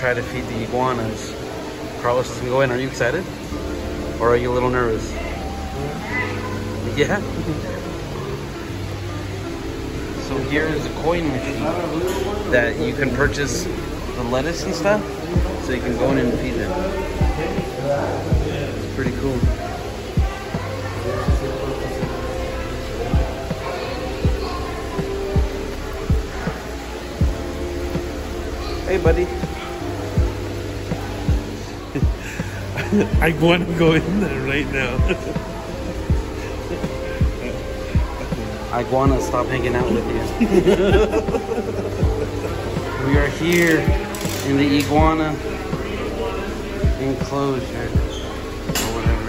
try to feed the iguanas. Carlos is gonna go in. Are you excited? Or are you a little nervous? Yeah? So here is a coin machine that you can purchase the lettuce and stuff, so you can go in and feed them. It's pretty cool. Hey, buddy. I want to go in there right now. Iguana, stop hanging out with you. We are here in the iguana enclosure or whatever.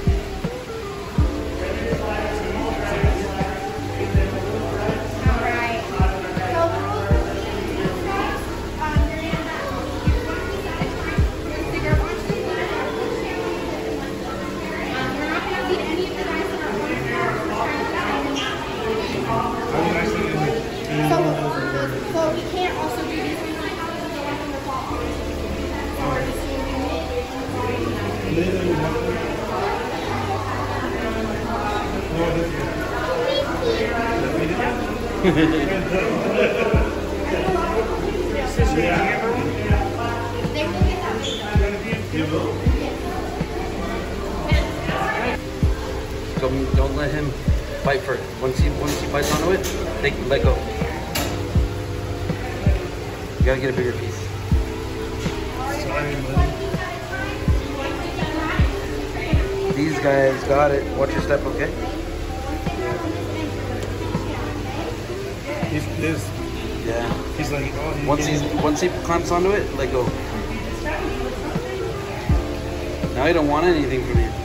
So we can't also do these things like how to go up in the fall. Don't let him fight for it. Once he bites onto it, let go. You gotta get a bigger piece. Sorry, buddy. These guys got it. Watch your step, okay? He's pissed. Yeah. He's like, oh, once he clamps onto it, let go. Now he don't want anything from you.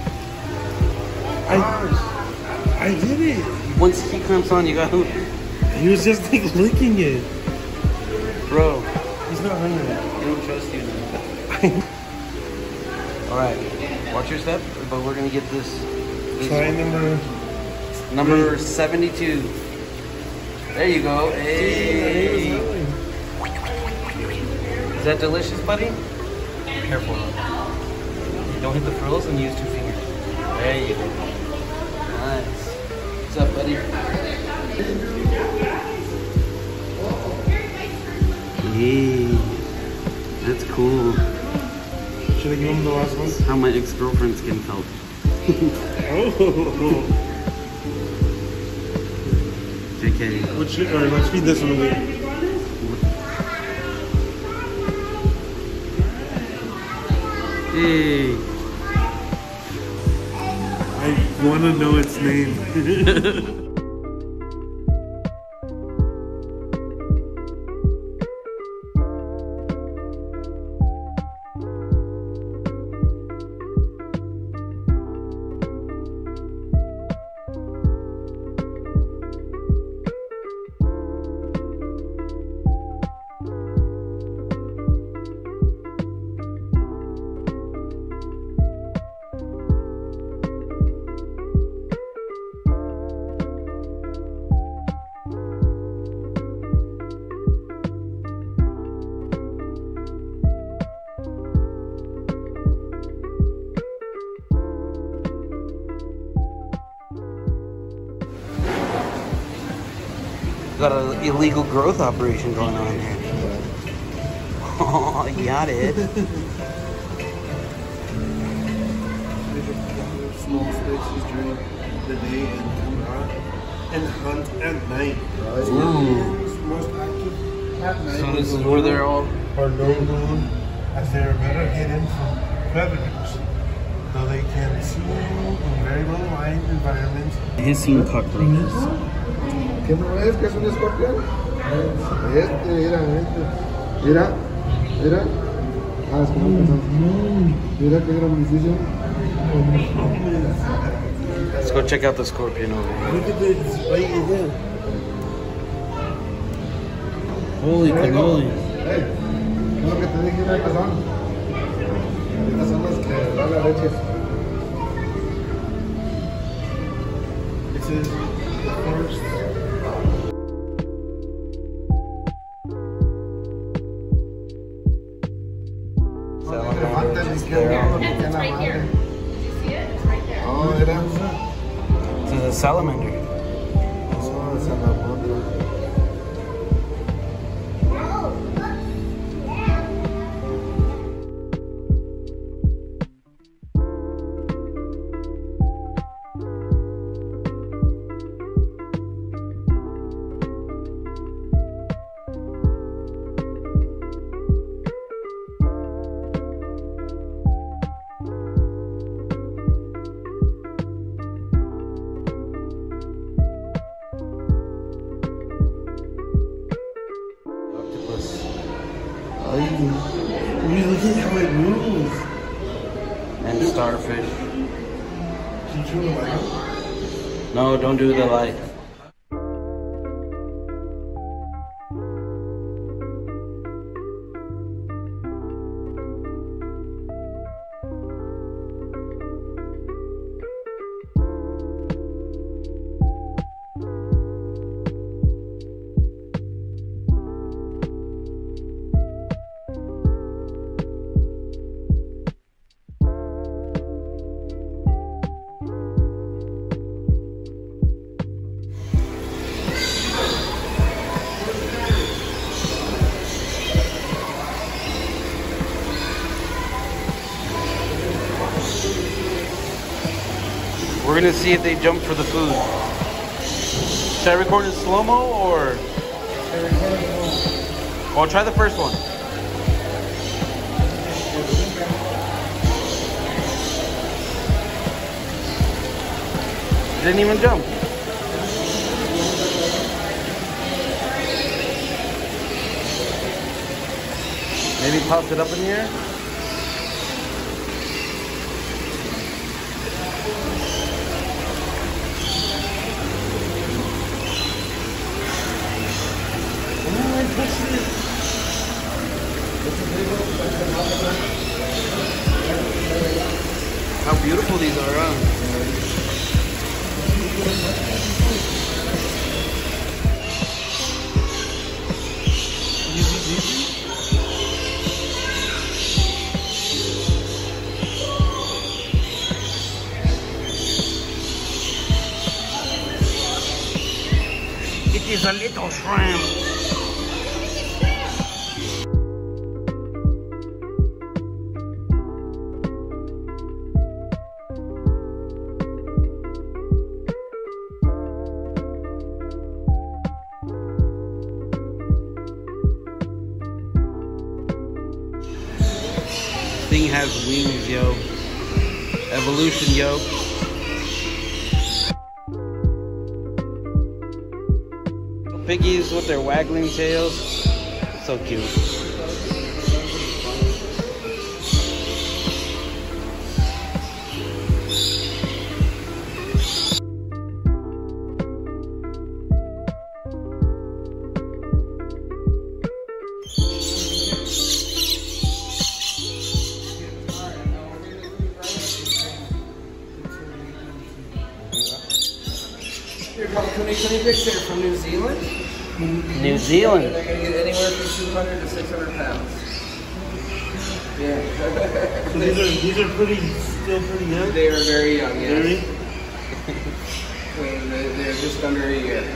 I did it. Once he clamps on, you gotta. He was just like licking it. Bro, He's not hungry. he don't trust you now. Alright, watch your step, but we're gonna get this Try number 72. There you go. Hey. Is that delicious, buddy? Careful. Don't hit the frills and use 2 fingers. There you go. Nice. What's up, buddy? Hey, that's cool. Should I give him the last one? How my ex-girlfriend's skin felt. Oh. JK. Alright, let's feed this one away. Hey. I want to know its name. Got an illegal growth operation going on here. Oh, you got it. Small spaces during the day and come out and hunt at night. Ooh. It's most active at night. So this is where they're all. Are known as they are better hidden from predators, though they can see in very low light environments. Hissing cockroaches. ¿Qué no ves que es un escorpión? Mira. Ah, es como mira qué gran beneficio. Let's go check out the scorpion over here. Look at this right here. Holy cannoli. Hey, ¿qué es lo que te dije una razón? Estas son las que dan la leche. This is the first. Salamanders just there. It's right here. Did you see it? It's right there. Oh, era. This is a salamander. Eso es salamandra. Look at how it moves. And starfish. Did you like it? No, don't do the light. We're gonna see if they jump for the food. Should I record in slow-mo or? Well, try the first one. Didn't even jump. Maybe toss it up in the air. How beautiful these are, huh? It is a little shrimp. Thing has wings, yo. Evolution, yo. Piggies with their waggling tails. So cute. Twenty picks here from New Zealand. New Zealand. They're going to get anywhere from 200 to 600 pounds. Yeah. These are still pretty young. They are very young, yes. Very? They're just under a year.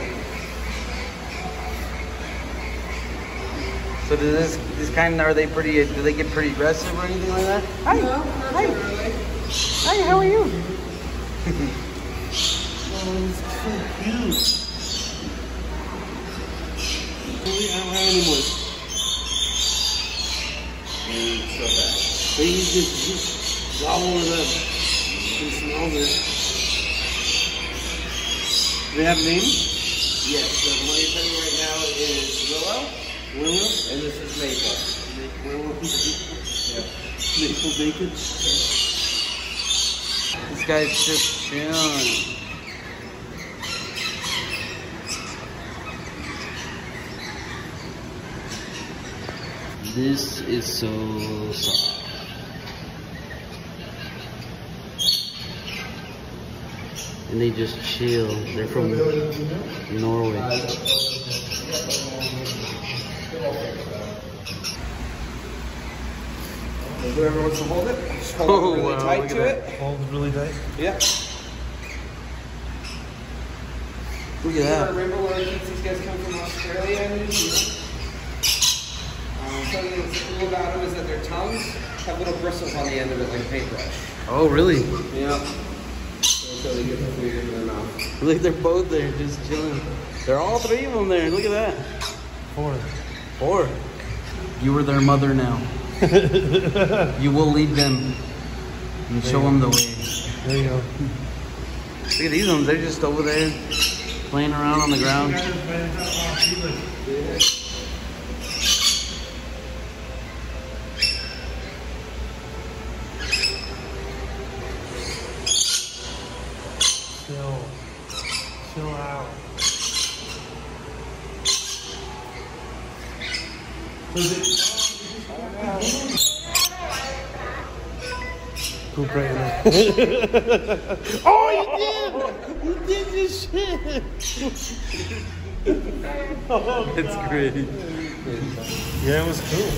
So does this kind, are they pretty, do they get pretty aggressive or anything like that? Hi. No, not Hi. really. Hi, how are you? Oh, it's so cute. I don't have any more. So bad. They just gobble it up. It smells it. Do they have names? Yes, so the one you're telling me right now is Willow, Willow? and this is Maple. Willow. Yeah. Maple bacon. This guy's just chilling. This is so soft. And they just chill. They're from Norway. Whoever wants to hold it, just hold Oh, it really wow, tight look to at it. Hold really tight. Yeah. Look at that. Rainbow lorikeets, these guys come from Australia and New Zealand. Something that's cool about them is that their tongues have little bristles on the end of it like a paintbrush. Oh, really? Yeah. So they get the food into their mouth. Look, they're both there, just chilling. They're all three of them there. Look at that. 4. 4. You are their mother now. You will lead them and show them the way. There you go. Look at these ones. They're just over there playing around on the ground. Chill out. Poop right now. Oh, you did! You did this shit! Oh, It's great. yeah, it was cool.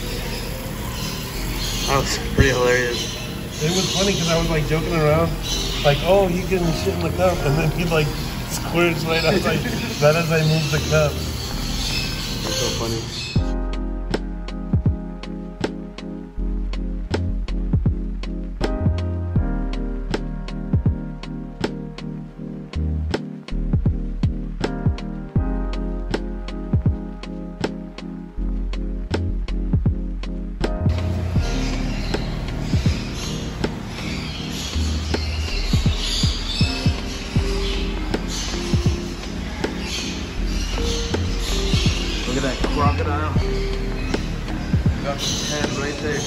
That was pretty hilarious. It was funny because I was like joking around, like, oh, you can shit in the cup, and then he like squirts right out, like, right as I move the cup. That's so funny. Look at that crocodile. Got his head right there.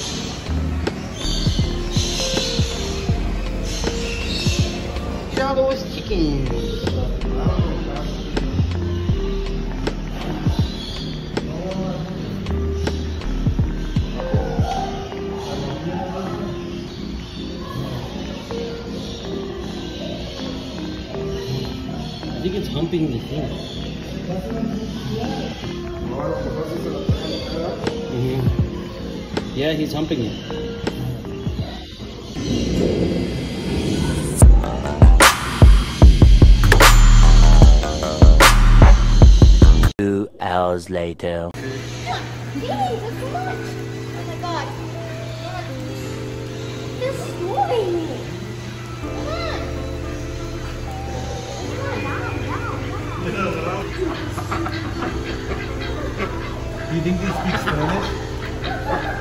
Chito's chicken. I think it's humping the thing. Yeah, he's humping it. 2 hours later. That's too much. Oh my god. This is moving me. Come on. Do you think they speak Spanish?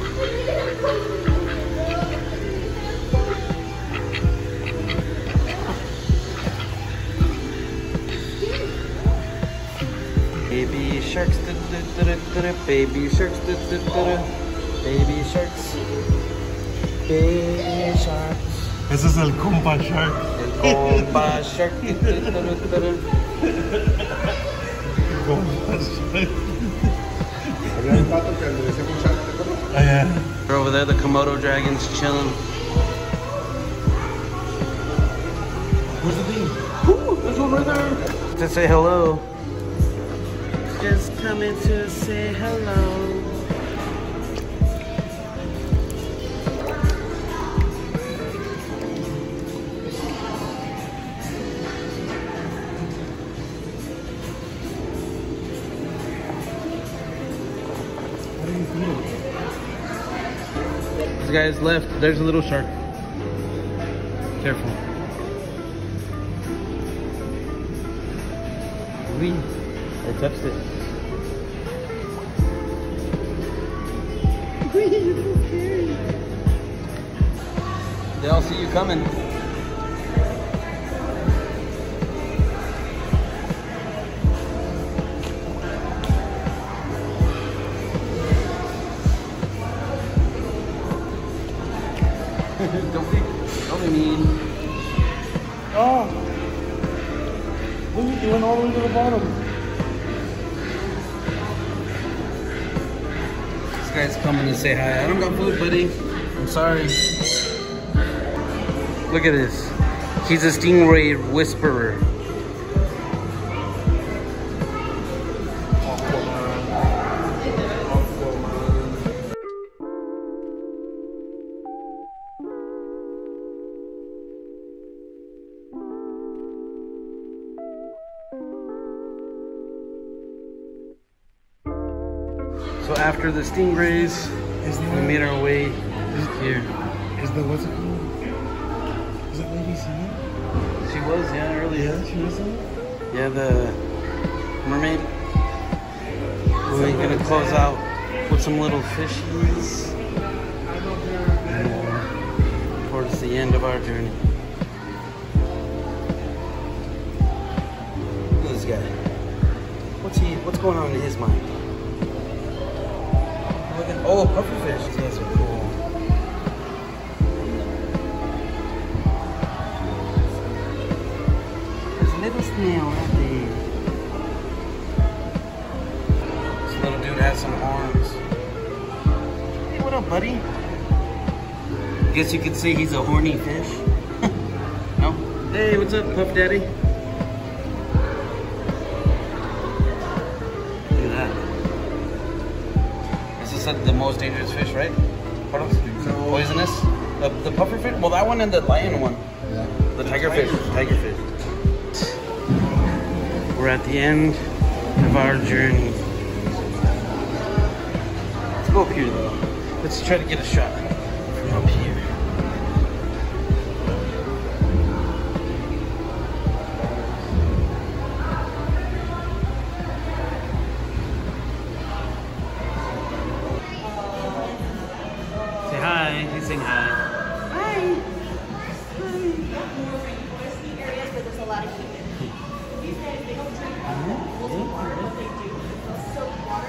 Baby sharks, baby sharks, baby sharks, baby sharks. Ese es el compa shark. El compa shark. Compa shark. Había un pato que le decíamos shark, ¿te acuerdas? Oh, yeah. They're over there, the Komodo dragons chilling. Where's the thing? Ooh, there's one right there. To say hello. Just coming to say hello. How do you feed it? This guy's left. There's a little shark. Careful. Wee. I touched it. They all see you coming. Don't be mean. Oh! Look, you went all the way to the bottom. This guy's coming to say hi. I don't got food, buddy. I'm sorry. Look at this. He's a stingray whisperer. after the stingrays, we made our way here. Is the what's it called? Is that lady singing? She was, yeah, earlier. Yeah, she was singing. Yeah, the mermaid. We're gonna close out with some little fishies. And towards the end of our journey. Look at this guy. What's going on in his mind? Look at, oh, pufferfish. These guys are cool. There's a little snail right there. This little dude has some horns. Hey, what up, buddy? Guess you could say he's a horny fish. No? Hey, what's up, Puff Daddy? Look at that. This is the most dangerous fish, right? Pardon? No. Poisonous? The puffer fish? Well, that one and the lion one. Yeah. The tiger fish. Tiger fish. We're at the end of our journey. Let's go up here, though. Let's try to get a shot from up here. Say hi. He's saying hi. Hi. Areas where there's a lot of humans. These guys, they don't drink. So water